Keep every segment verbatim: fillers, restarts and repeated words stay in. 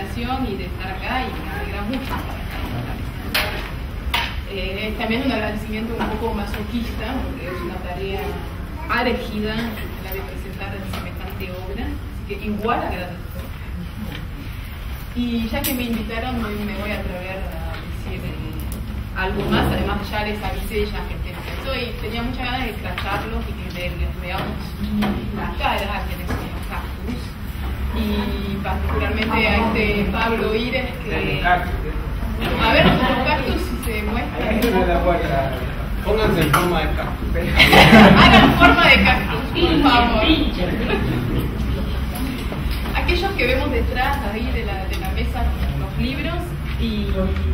invitación y de estar acá, y me alegra mucho estar acá. Eh, también un agradecimiento un poco masoquista, porque es una tarea árgida la de presentar semejante obra, así que igual agradezco. Y ya que me invitaron, me, me voy a atrever a decir eh, algo más. Además ya les avisé, ya que estoy, tenía muchas ganas de escracharlos y que les, les veamos la cara a quienes son los cactus. Y particularmente a este Pablo Ires, que... A ver, los cactus si se muestran. Pónganse en forma de cactus. Hagan forma de cactus, por favor. Aquellos que vemos detrás ahí de la, de la mesa los libros, y,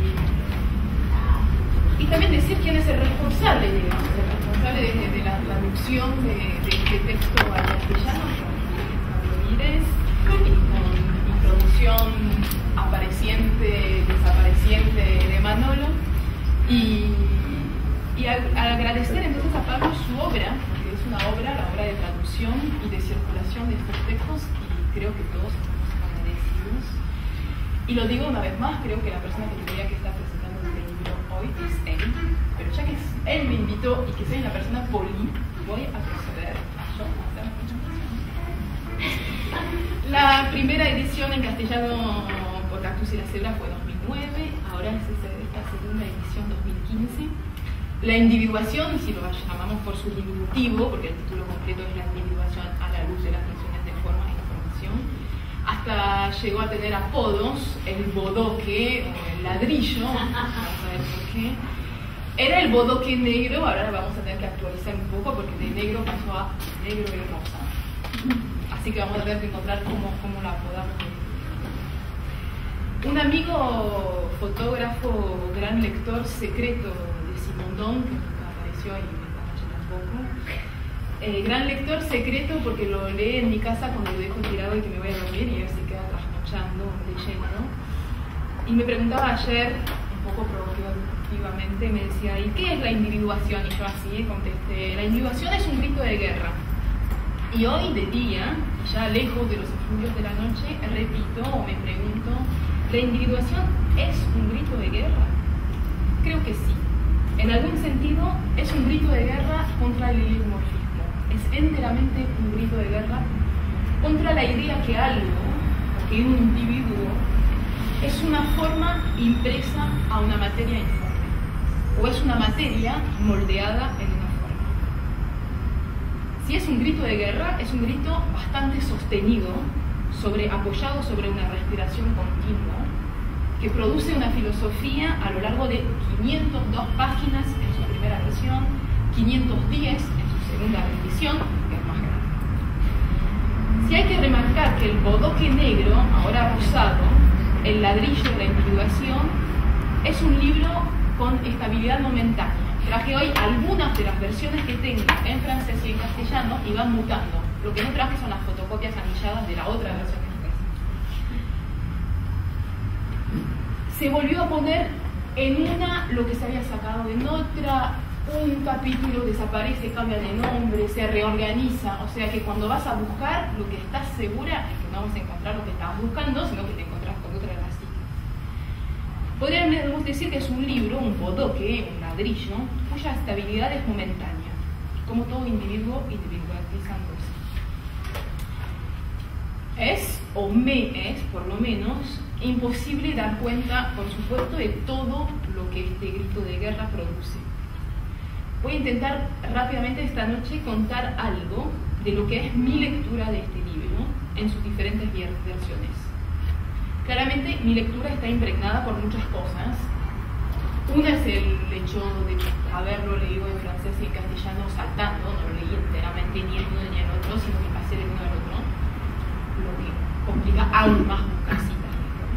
y también decir quién es el responsable, digamos, el responsable de, de la traducción de, de este texto al castellano, Pablo Ires, y con introducción apareciente, desapareciente de Manolo, y, y al, al agradecer entonces a Pablo su obra, porque es una obra, la obra de traducción y de circulación de estos textos, y creo que todos estamos agradecidos. Y lo digo una vez más, creo que la persona que tendría que estar presentando este libro hoy es él, pero ya que él me invitó y que soy una persona poli, voy a proceder a yo a hacer la presentación. La primera edición en castellano por Cactus y la Cebra fue dos mil nueve, ahora es esta segunda edición dos mil quince. La individuación, si lo llamamos por su diminutivo, porque el título completo es La individuación a la luz de las funciones de forma e información, hasta llegó a tener apodos, el bodoque o el ladrillo, vamos a ver por qué. Era el bodoque negro, ahora vamos a tener que actualizar un poco porque de negro pasó a negro y rosa. Así que vamos a tener que encontrar cómo, cómo la apodamos. Un amigo fotógrafo, gran lector secreto de Simondón, que nunca apareció y esta noche tampoco, eh, gran lector secreto porque lo lee en mi casa cuando lo dejo tirado y que me voy a dormir, y él se queda trasnochando leyendo. Y me preguntaba ayer, un poco provocativamente, me decía, ¿y qué es la individuación? Y yo así contesté, la individuación es un grito de guerra. Y hoy de día, ya lejos de los estudios de la noche, repito o me pregunto, ¿la individuación es un grito de guerra? Creo que sí. En algún sentido, es un grito de guerra contra el ilegomorfismo. Es enteramente un grito de guerra contra la idea que algo, que un individuo, es una forma impresa a una materia informe, o es una materia moldeada en una forma. Si es un grito de guerra, es un grito bastante sostenido, sobre, apoyado sobre una respiración continua, que produce una filosofía a lo largo de quinientas dos páginas en su primera versión, quinientas diez en su segunda edición, que es más grande. Si hay que remarcar que el bodoque negro, ahora rosado, el ladrillo de la individuación, es un libro con estabilidad momentánea. Traje hoy algunas de las versiones que tengo en francés y en castellano y van mutando. Lo que no traje son las fotocopias anilladas de la otra versión que traje. Se volvió a poner en una lo que se había sacado en otra, un capítulo desaparece, cambia de nombre, se reorganiza, o sea que cuando vas a buscar, lo que estás segura es que no vas a encontrar lo que estabas buscando, sino que te encontrás con otra de las citas. Podríamos decir que es un libro, un bodoque, un ladrillo, cuya estabilidad es momentánea, como todo individuo individualizándose. Es, o me es, por lo menos, imposible dar cuenta, por supuesto, de todo lo que este grito de guerra produce. Voy a intentar rápidamente esta noche contar algo de lo que es mi lectura de este libro en sus diferentes versiones. Claramente mi lectura está impregnada por muchas cosas. Una es el hecho de haberlo leído en francés y en castellano saltando, no lo leí enteramente ni en uno ni en el otro, sino que pasé de uno al otro, lo que complica aún más buscar citas.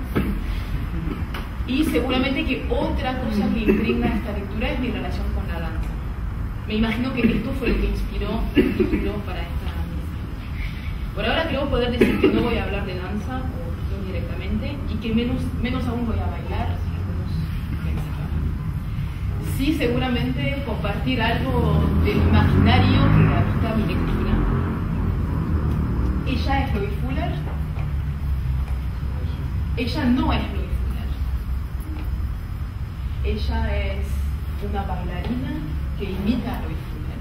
Y seguramente que otra cosa que impregna esta lectura es mi relación con la danza. Me imagino que esto fue lo que inspiró el título para esta misa. Por ahora creo poder decir que no voy a hablar de danza, o no directamente, y que menos, menos aún voy a bailar, si algunos pensaban. Sí, seguramente compartir algo del imaginario que habita mi lectura. Ella es Lois Fuller. ella no es Louis Fuller. Ella es una bailarina que imita a Louis Fuller,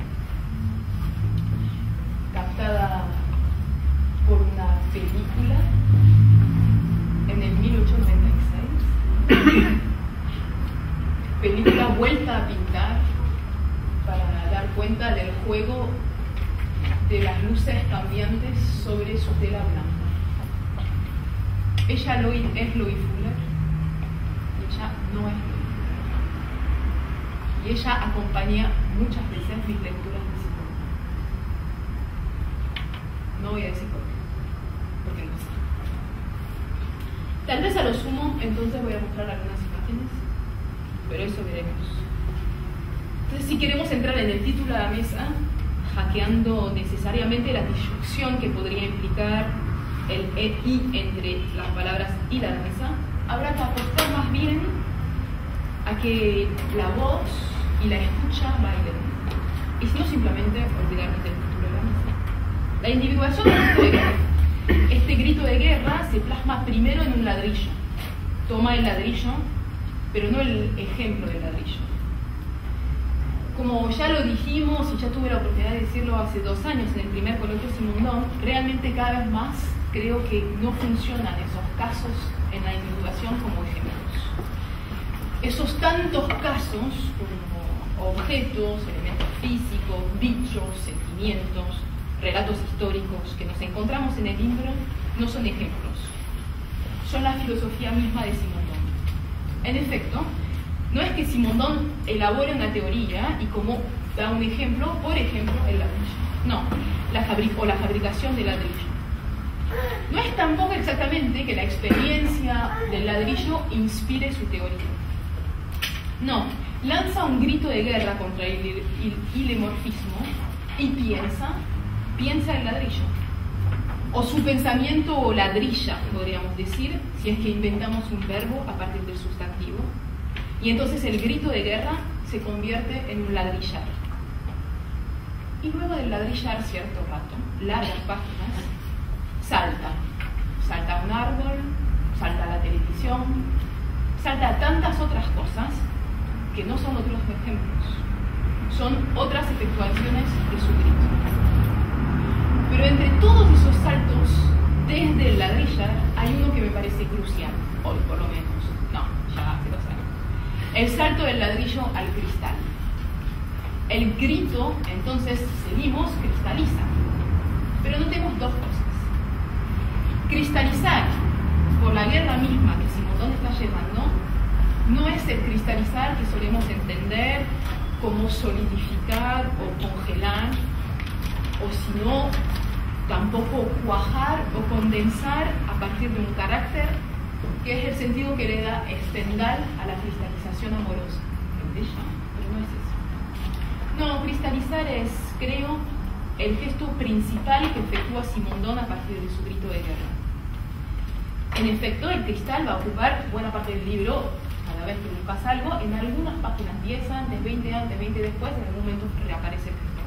captada por una película en el mil ochocientos noventa y seis, película vuelta a pintar para dar cuenta del juego de las luces cambiantes sobre su tela blanca. Ella Louis, es Louis Fuller, ella no es Louis Fuller. Y ella acompaña muchas veces mis lecturas de psicología. No voy a decir por qué, porque no sé. Tal vez a lo sumo, entonces voy a mostrar algunas imágenes, pero eso veremos. Entonces, si queremos entrar en el título de la mesa, hackeando necesariamente la disyunción que podría implicar el E I entre las palabras y la danza, habrá que apostar más bien a que la voz y la escucha bailen, y si no, simplemente olvidarnos del título de la mesa. La individuación del grito de guerra. Este grito de guerra se plasma primero en un ladrillo. Toma el ladrillo, pero no el ejemplo del ladrillo. Como ya lo dijimos y ya tuve la oportunidad de decirlo hace dos años en el primer coloquio Simondon, realmente cada vez más creo que no funcionan esos casos en la individuación como ejemplos. Esos tantos casos como objetos, elementos físicos, dichos, sentimientos, relatos históricos que nos encontramos en el libro no son ejemplos, son la filosofía misma de Simondon. En efecto, no es que Simondon elabore una teoría y como da un ejemplo, por ejemplo, el ladrillo. No, la fabric o la fabricación del ladrillo. No es tampoco exactamente que la experiencia del ladrillo inspire su teoría. No, lanza un grito de guerra contra el ilemorfismo y piensa, piensa el ladrillo. O su pensamiento o ladrilla, podríamos decir, si es que inventamos un verbo a partir del sustantivo. Y entonces el grito de guerra se convierte en un ladrillar. Y luego del ladrillar cierto rato, largas páginas, salta. Salta a un árbol, salta a la televisión, salta a tantas otras cosas que no son otros ejemplos. Son otras efectuaciones de su grito. Pero entre todos esos saltos, desde el ladrillar, hay uno que me parece crucial, hoy por lo menos. No, ya hace dos años. El salto del ladrillo al cristal. El grito, entonces, seguimos, cristaliza. Pero notemos dos cosas. Cristalizar por la guerra misma que Simondon está llevando no es el cristalizar que solemos entender como solidificar o congelar, o si no, tampoco cuajar o condensar a partir de un carácter que es el sentido que le da Stendhal a la cristalización amorosa. Pero no es eso. No, cristalizar es, creo, el gesto principal que efectúa Simondon a partir de su grito de guerra. En efecto, el cristal va a ocupar buena parte del libro, cada vez que le pasa algo, en algunas páginas, diez antes, veinte antes, veinte después, en algún momento reaparece el cristal.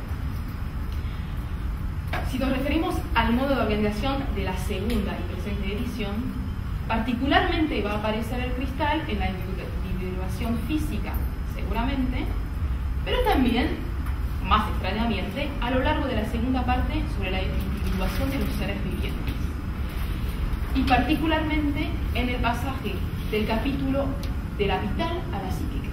Si nos referimos al modo de organización de la segunda y presente edición, particularmente va a aparecer el cristal en la individuación física, seguramente, pero también, más extrañamente, a lo largo de la segunda parte sobre la individuación de los seres vivientes. Y particularmente en el pasaje del capítulo de la vital a la psíquica.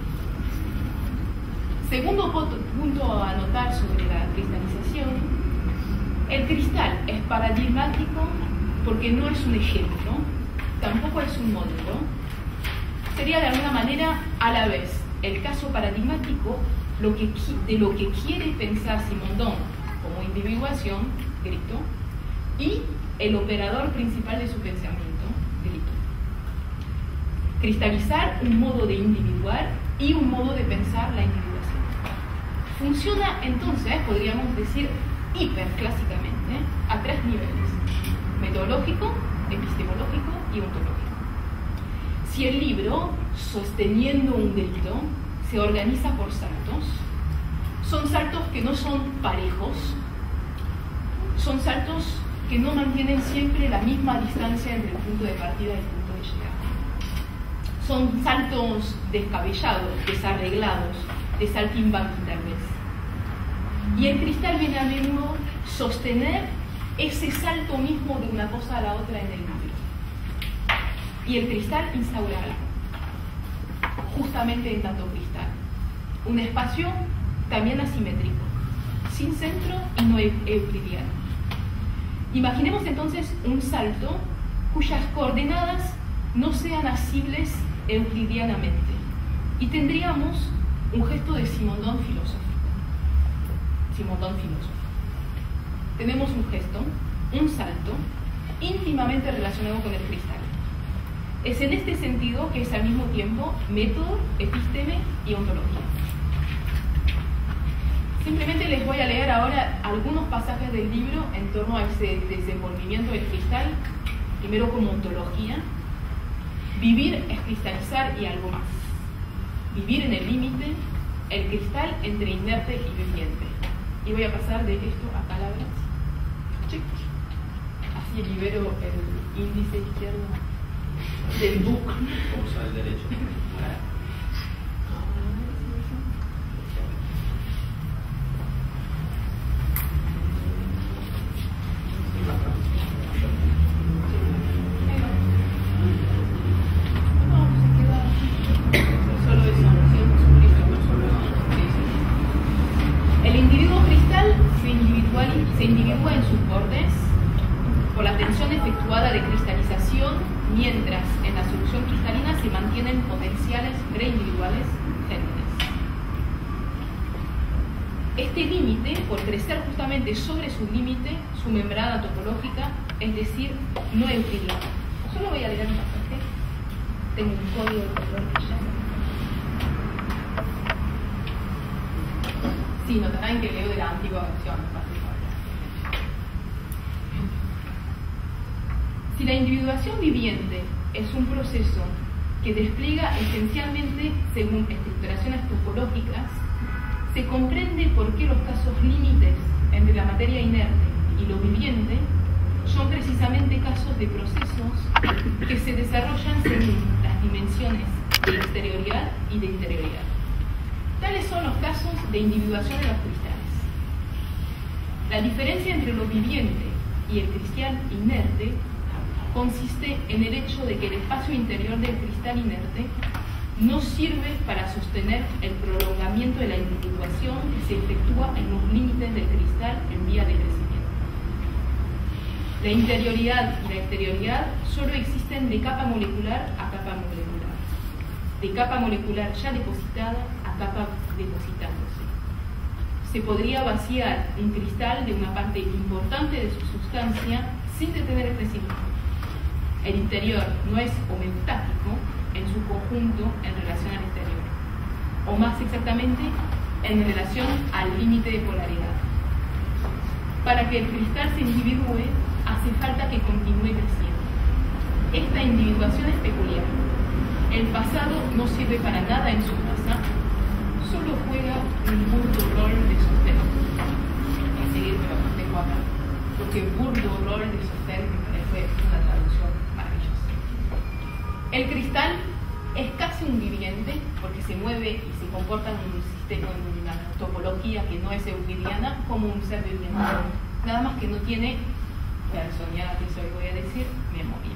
Segundo punto a anotar sobre la cristalización: el cristal es paradigmático porque no es un ejemplo, tampoco es un modelo. Sería de alguna manera a la vez el caso paradigmático lo que, de lo que quiere pensar Simondon como individuación, grito, y el operador principal de su pensamiento, grito. Cristalizar un modo de individuar y un modo de pensar la individuación. Funciona entonces, podríamos decir, hiperclásicamente, a tres niveles: metodológico, epistemológico y ontológico. Si el libro, sosteniendo un grito, se organiza por saltos, son saltos que no son parejos, son saltos que no mantienen siempre la misma distancia entre el punto de partida y el punto puede llegar. Son saltos descabellados, desarreglados, de saltimbanqui tal vez. Y el cristal viene a menudo sostener ese salto mismo de una cosa a la otra en el libro. Y el cristal instaura algo, justamente en tanto cristal. Un espacio también asimétrico, sin centro y no euclidiano. Imaginemos entonces un salto cuyas coordenadas no sean asibles euclidianamente. Y tendríamos un gesto de Simondon filosófico. Simondon filósofo. Tenemos un gesto, un salto, íntimamente relacionado con el cristal. Es en este sentido que es al mismo tiempo método, epísteme y ontología. Simplemente les voy a leer ahora algunos pasajes del libro en torno a ese desenvolvimiento del cristal, primero como ontología. Vivir es cristalizar y algo más. Vivir en el límite, el cristal entre inerte y viviente. Y voy a pasar de esto a palabras. Así libero el índice izquierdo del book. Vamos al derecho. El individuo cristal se individúa, se individúa en sus bordes por la tensión efectuada de cristalización, mientras en la solución cristalina se mantienen potenciales reindividuales gérmenes. Este límite, por crecer justamente sobre su límite, su membrana topológica, es decir, no euclidiana. Solo voy a leer un pasaje. Tengo un código de color que ya. Sí, notarán que leo de la antigua versión. Si la individuación viviente es un proceso que despliega esencialmente según estructuraciones topológicas, se comprende por qué los casos límites entre la materia inerte y lo viviente son precisamente casos de procesos que se desarrollan según las dimensiones de exterioridad y de interioridad. Tales son los casos de individuación de los cristales. La diferencia entre lo viviente y el cristal inerte consiste en el hecho de que el espacio interior del cristal inerte no sirve para sostener el prolongamiento de la individuación que se efectúa en los límites del cristal en vía de crecimiento. La interioridad y la exterioridad solo existen de capa molecular a capa molecular, de capa molecular ya depositada a capa depositándose. Se podría vaciar un cristal de una parte importante de su sustancia sin detener el crecimiento. El interior no es homeostático en su conjunto en relación al exterior, o más exactamente en relación al límite de polaridad. Para que el cristal se individúe, hace falta que continúe creciendo. Esta individuación es peculiar. El pasado no sirve para nada en su masa, solo juega un burdo rol de sostén. Voy a seguir, pero no tengo acá, porque burdo rol de sostén me parece una traducción maravillosa. El cristal es casi un viviente, porque se mueve y se comporta en un sistema, en una topología que no es euclidiana, como un ser viviente. Nada más que no tiene personalidad, que eso voy a decir, memoria.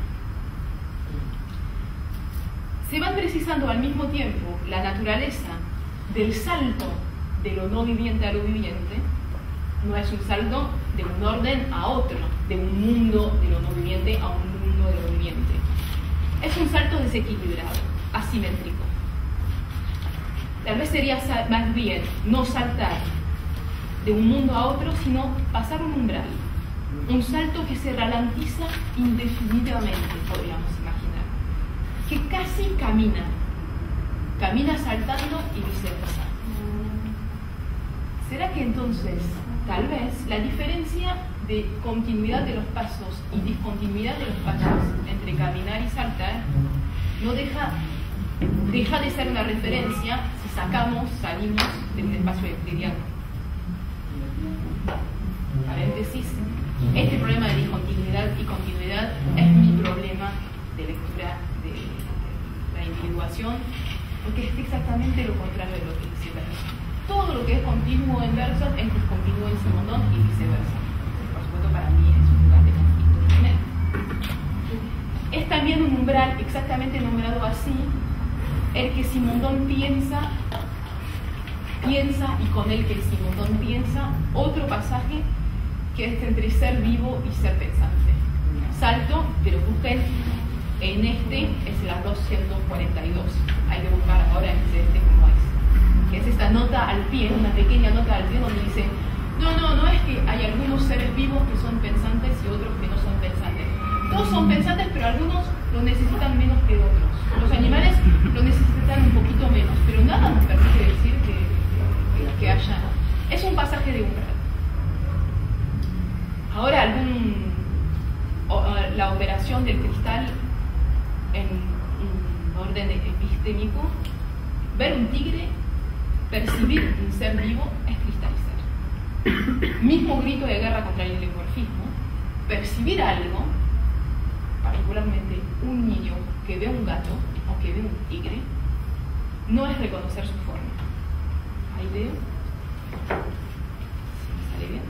Se van precisando al mismo tiempo la naturaleza del salto de lo no viviente a lo viviente. No es un salto de un orden a otro, de un mundo de lo no viviente a un mundo de lo viviente. Es un salto desequilibrado, asimétrico. Tal vez sería más bien no saltar de un mundo a otro, sino pasar un umbral. Un salto que se ralentiza indefinidamente, podríamos imaginar. Que casi camina. Camina saltando y viceversa. ¿Será que entonces, tal vez, la diferencia de continuidad de los pasos y discontinuidad de los pasos entre caminar y saltar no deja, deja de ser una referencia si sacamos, salimos del espacio euclidiano? Paréntesis, este problema de discontinuidad y continuidad es mi problema de lectura situación, porque es exactamente lo contrario de lo que dice Bergson. Todo lo que es continuo en Bergson es discontinuo en Simondon y viceversa. Por supuesto, para mí es un lugar de conflicto tremendo. Es también un umbral exactamente nombrado así, el que Simondon piensa, piensa y con el que Simondon piensa otro pasaje que es entre ser vivo y ser pensante. Salto, pero busquen en este, es la doscientos cuarenta y dos. Hay que buscar ahora en este cómo es. Que es esta nota al pie, una pequeña nota al pie donde dice, no, no, no es que hay algunos seres vivos que son pensantes y otros que no son pensantes. Todos son pensantes, pero algunos lo necesitan menos que otros. Los animales lo necesitan un poquito menos, pero nada nos permite decir que, que, que haya. Es un pasaje de umbral. Ahora, algún, o, la operación del cristal en un orden epistémico, ver un tigre, percibir un ser vivo, es cristalizar. Mismo grito de guerra contra el limorfismo, percibir algo, particularmente un niño que ve un gato o que ve un tigre, no es reconocer su forma. Ahí leo. Si me sale bien.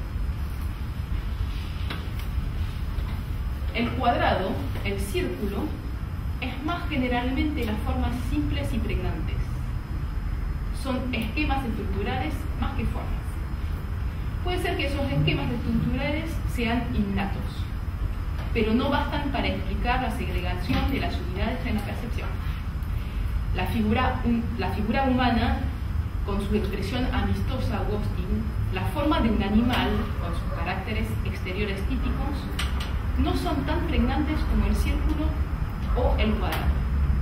El cuadrado, el círculo, es más generalmente las formas simples y pregnantes. Son esquemas estructurales más que formas. Puede ser que esos esquemas estructurales sean innatos, pero no bastan para explicar la segregación de las unidades en la percepción. La figura, un, la figura humana, con su expresión amistosa Agustín, la forma de un animal, con sus caracteres exteriores típicos, no son tan pregnantes como el círculo o el cuadrado.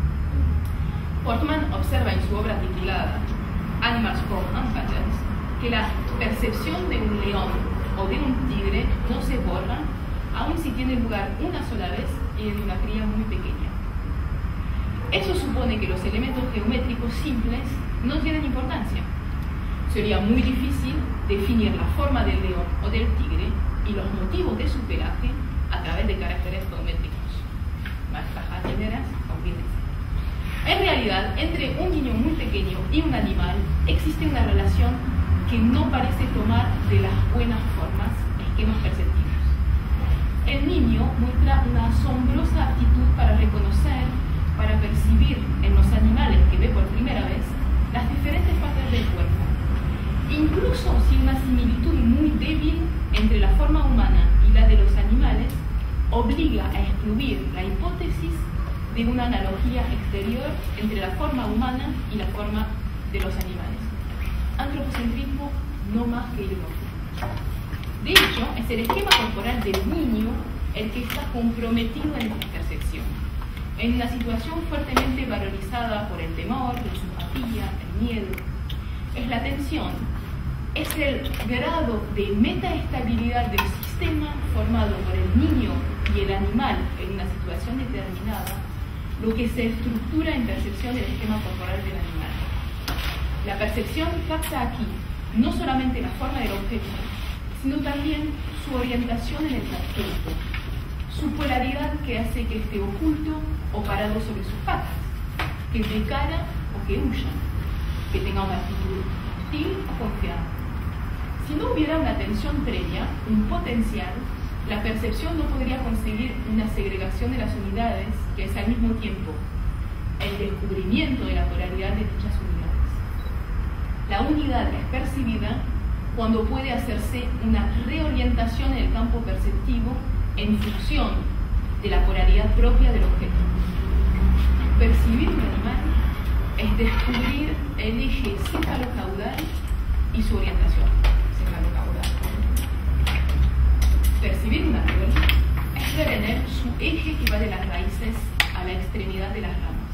Portman observa en su obra titulada Animals from Unpatterns que la percepción de un león o de un tigre no se borra, aun si tiene lugar una sola vez y en una cría muy pequeña. Eso supone que los elementos geométricos simples no tienen importancia. Sería muy difícil definir la forma del león o del tigre y los motivos de su pelaje a través de caracteres geométricos. Más jardineras, olvídense. En realidad, entre un niño muy pequeño y un animal existe una relación que no parece tomar de las buenas formas esquemas perceptivos. El niño muestra una asombrosa aptitud para reconocer, para percibir en los animales que ve por primera vez las diferentes partes del cuerpo. Incluso si una similitud muy débil entre la forma humana y la de los animales obliga a excluir la hipótesis de una analogía exterior entre la forma humana y la forma de los animales. Antropocentrismo no más que ideología. De hecho, es el esquema corporal del niño el que está comprometido en esta percepción, en una situación fuertemente valorizada por el temor, la simpatía, el miedo. Es la tensión, es el grado de metaestabilidad del sistema formado por el niño y el animal en una situación determinada, lo que se estructura en percepción del esquema corporal del animal. La percepción capta aquí no solamente la forma del objeto, sino también su orientación en el trayecto, su polaridad que hace que esté oculto o parado sobre sus patas, que de cara o que huya, que tenga una actitud hostil o confiada. Si no hubiera una tensión previa, un potencial, la percepción no podría conseguir una segregación de las unidades que es al mismo tiempo el descubrimiento de la polaridad de dichas unidades. La unidad es percibida cuando puede hacerse una reorientación en el campo perceptivo en función de la polaridad propia del objeto. Percibir un animal es descubrir el eje cefalocaudal y su orientación cefalocaudal. Percibir un árbol es ver en él su eje que va de las raíces a la extremidad de las ramas.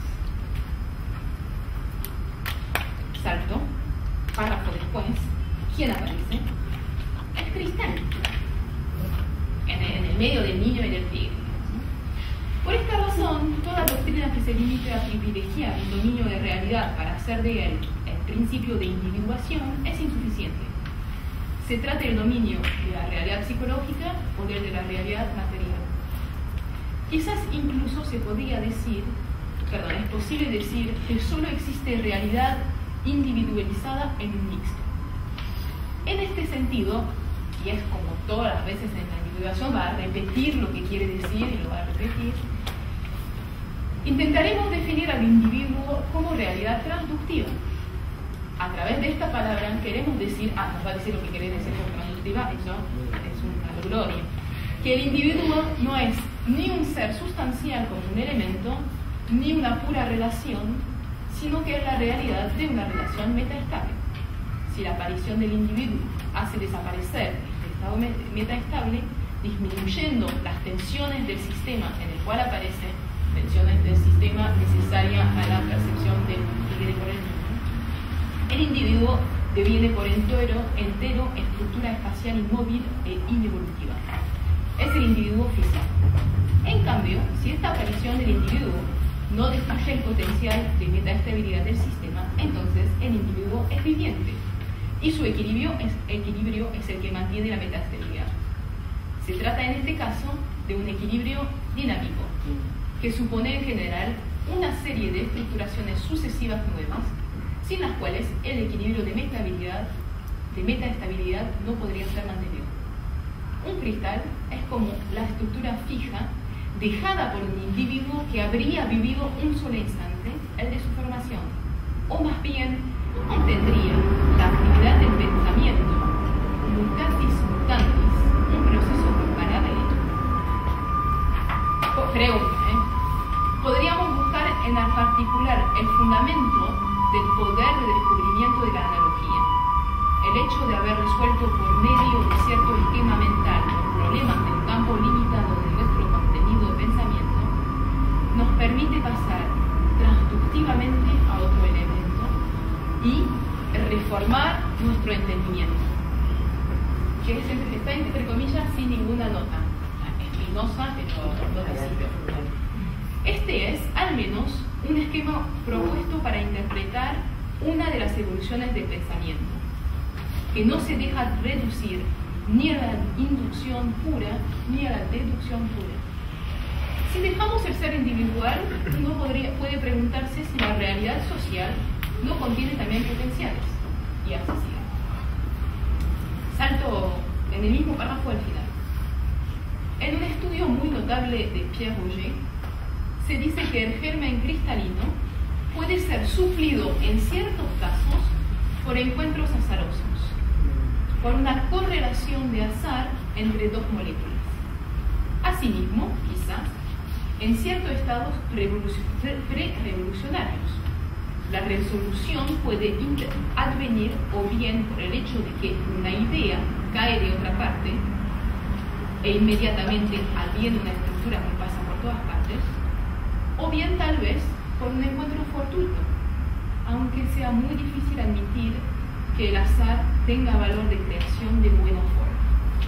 Salto, párrafo después, ¿quién aparece? El cristal, en el, en el medio del niño y del tigre. Por esta razón, toda doctrina que se limite a privilegiar el dominio de realidad para hacer de él el principio de individuación es insuficiente. Se trata del dominio de la realidad psicológica o del de la realidad material. Quizás incluso se podría decir perdón, es posible decir que solo existe realidad individualizada en un mixto. En este sentido, y es como todas las veces en la individuación, va a repetir lo que quiere decir y lo va a repetir, intentaremos definir al individuo como realidad transductiva. A través de esta palabra queremos decir, ah, nos va a decir lo que quiere decir por transductiva, eso es una gloria, que el individuo no es ni un ser sustancial como un elemento, ni una pura relación, sino que es la realidad de una relación metaestable. Si la aparición del individuo hace desaparecer este estado metaestable, disminuyendo las tensiones del sistema en el cual aparece, tensiones del sistema necesarias a la percepción del tigre por el mundo, el individuo deviene por entero, entero estructura espacial inmóvil e inevolutiva. Es el individuo físico. En cambio, si esta aparición del individuo no destruye el potencial de metaestabilidad del sistema, entonces el individuo es viviente y su equilibrio es, equilibrio es el que mantiene la metaestabilidad. Se trata en este caso de un equilibrio dinámico, que supone en general una serie de estructuraciones sucesivas nuevas, sin las cuales el equilibrio de metaestabilidad, de metaestabilidad no podría ser mantenido. Un cristal es como la estructura fija dejada por un individuo que habría vivido un solo instante, el de su formación, o más bien tendría la actividad del pensamiento mutatis mutandis, un proceso paralelo. Creo que ¿eh? podríamos buscar en el particular el fundamento del poder de descubrimiento de la analogía. El hecho de haber resuelto por medio de cierto esquema mental los problemas del campo limitado de nuestro contenido de pensamiento nos permite pasar transductivamente a otro elemento y reformar nuestro entendimiento, que es, está entre comillas sin ninguna nota, espinosa, pero no necesito. Este es, al menos, un esquema propuesto para interpretar una de las evoluciones del pensamiento, que no se deja reducir ni a la inducción pura ni a la deducción pura. Si dejamos el ser individual, uno podría, puede preguntarse si la realidad social no contiene también potenciales, y así sigue. Salto en el mismo párrafo al final. En un estudio muy notable de Pierre Roger, se dice que el germen cristalino puede ser suplido en ciertos casos por encuentros azarosos, por una correlación de azar entre dos moléculas. Asimismo, quizás, en ciertos estados pre-revolucionarios, la resolución puede advenir o bien por el hecho de que una idea cae de otra parte e inmediatamente adviene una estructura que pasa por todas partes, o bien tal vez por un encuentro fortuito, aunque sea muy difícil admitir que el azar tenga valor de creación de buena forma.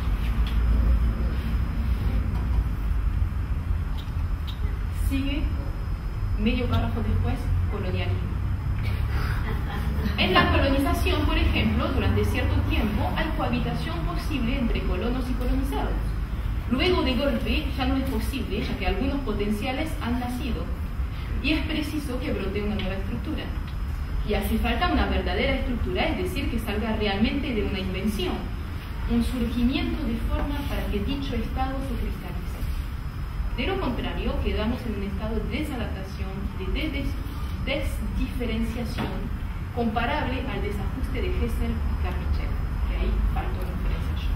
Sigue, medio párrafo después, colonialismo. En la colonización, por ejemplo, durante cierto tiempo hay cohabitación posible entre colonos y colonizados. Luego, de golpe, ya no es posible, ya que algunos potenciales han nacido, y es preciso que brote una nueva estructura. Y hace falta una verdadera estructura, es decir, que salga realmente de una invención, un surgimiento de forma para que dicho estado se cristalice. De lo contrario, quedamos en un estado de desadaptación, de des desdiferenciación, comparable al desajuste de Hessel y Carmichael, que ahí faltó referencia yo.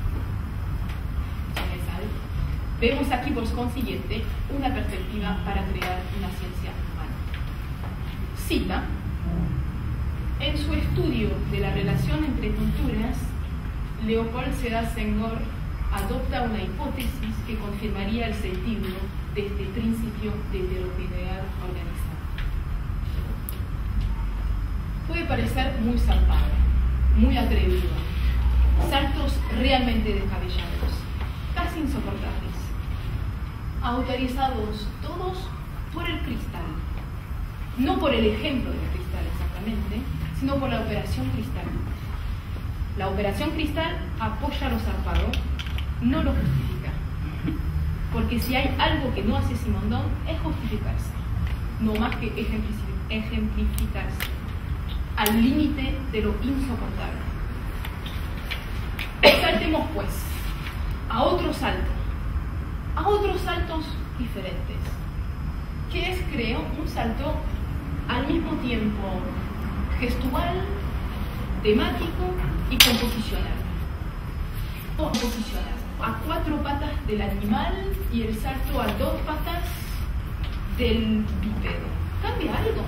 Vemos aquí, por consiguiente, una perspectiva para crear una ciencia humana. Cita: en su estudio de la relación entre culturas, Leopold Sédar Senghor adopta una hipótesis que confirmaría el sentido de este principio de heterogeneidad organizada. Puede parecer muy zarpado, muy atrevido, saltos realmente descabellados, casi insoportables, autorizados todos por el cristal, no por el ejemplo del cristal exactamente, sino por la operación cristal. La operación cristal apoya lo zarpado, no lo justifica, porque si hay algo que no hace Simondon es justificarse. no más que ejemplificarse, al límite de lo insoportable. Saltemos pues a otro salto, a otros saltos diferentes, que es, creo, un salto al mismo tiempo gestual, temático y composicional. Composicional. A cuatro patas del animal y el salto a dos patas del bípedo. ¿Cambia algo?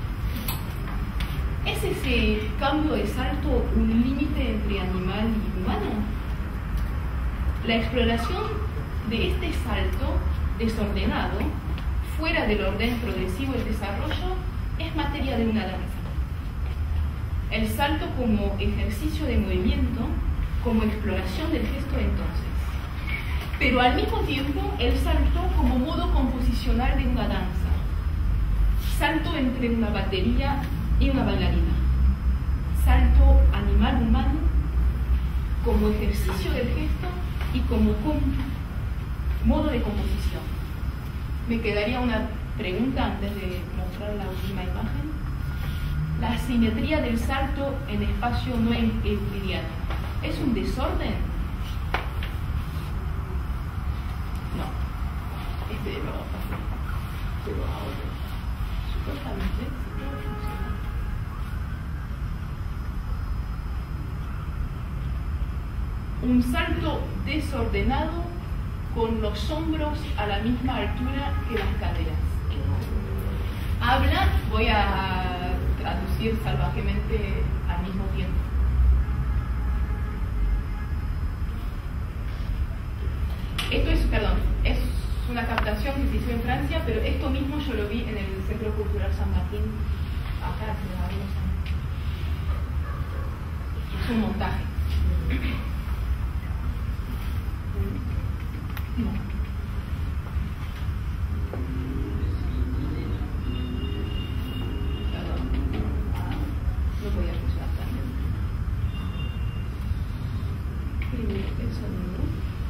¿Es ese cambio de salto un límite entre animal y humano? La exploración de este salto desordenado, fuera del orden progresivo del desarrollo, es materia de una danza. El salto como ejercicio de movimiento, como exploración del gesto entonces. Pero al mismo tiempo el salto como modo composicional de una danza. Salto entre una batería y una bailarina. Salto animal-humano como ejercicio del gesto y como modo de composición. Me quedaría una pregunta antes de mostrar la última imagen. La simetría del salto en espacio no euclidiano, ¿es un desorden? No. Este lo pero ahora supuestamente sí puede funcionar. Un salto desordenado con los hombros a la misma altura que las caderas. Habla, voy a traducir salvajemente al mismo tiempo. Esto es, perdón, es una captación que se hizo en Francia, pero esto mismo yo lo vi en el Centro Cultural San Martín, acá hace algunos años. Es un montaje. No. Perdón. Ah, no podía funcionar también. Primero el sonido.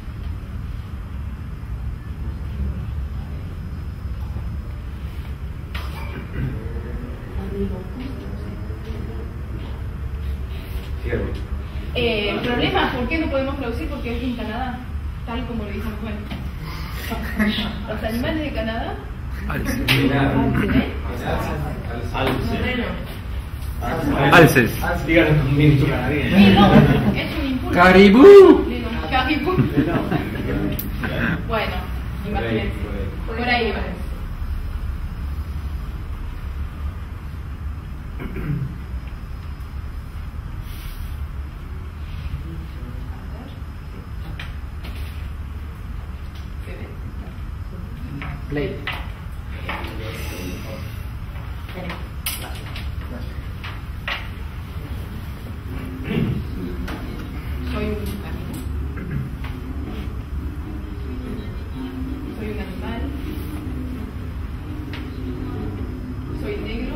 Eh, el problema, ¿por qué no podemos traducir? Porque es en Canadá, tal como lo dijo Juan. Los animales de Canadá. Alces. Alces. Alces. Díganlo con un canadiense. Sí, no, es un impulso. Caribú. Caribú. Bueno, imagínense. Por ahí va. Play. Soy un camino. Soy un animal. Soy negro.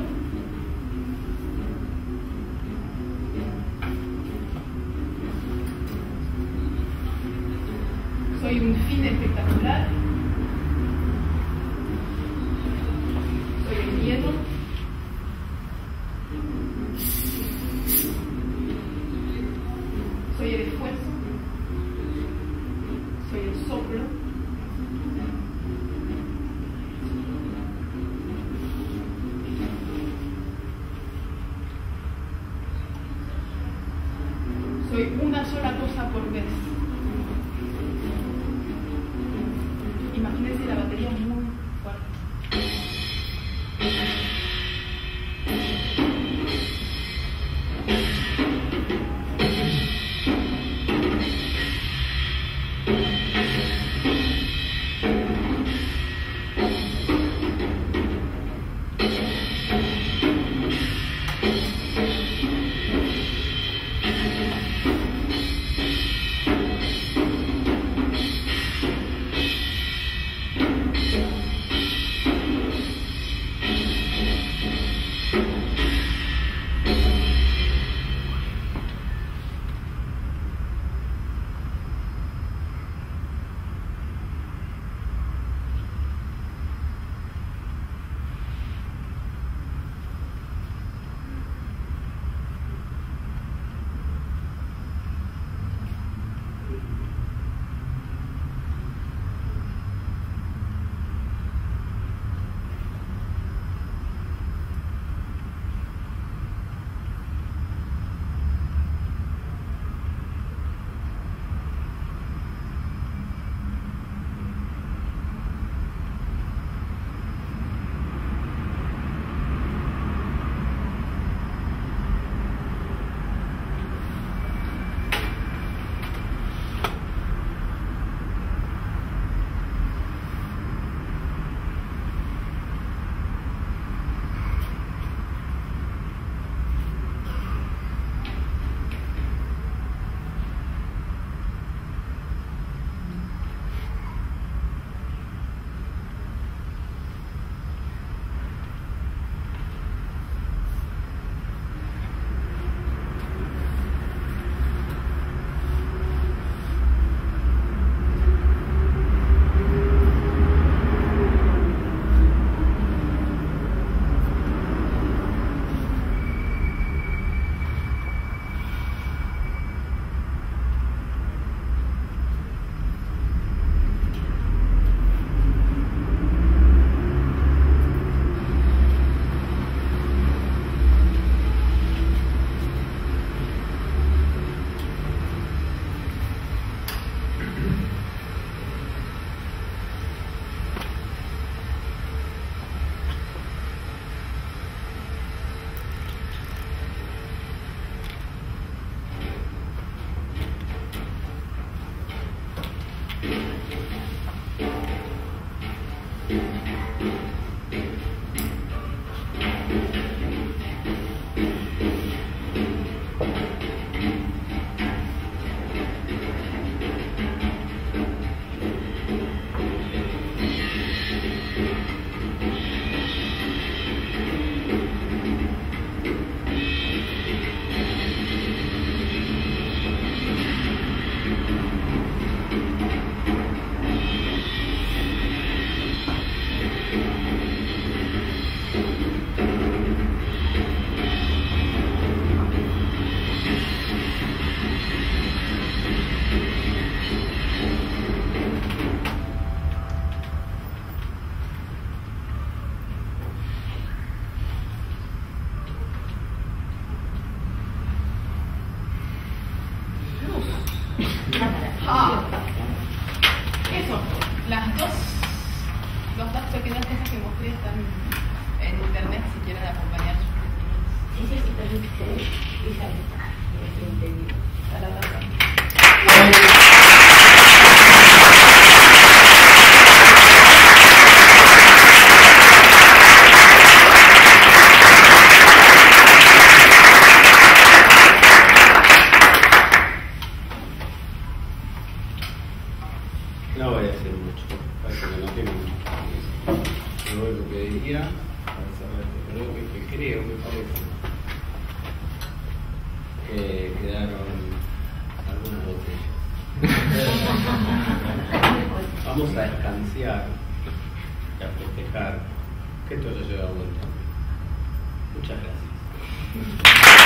Soy un fin espectacular. Ah, eso, las dos, los dos pequeñas cosas que mostré están en internet si quieren acompañar sus No voy a decir mucho, parece que no tiene mucho. Yo lo que diría, para saber, creo que, que creo, me parece, que quedaron algunas botellas. Vamos a escanciar y a festejar que esto ya lleva buen tiempo. Muchas gracias.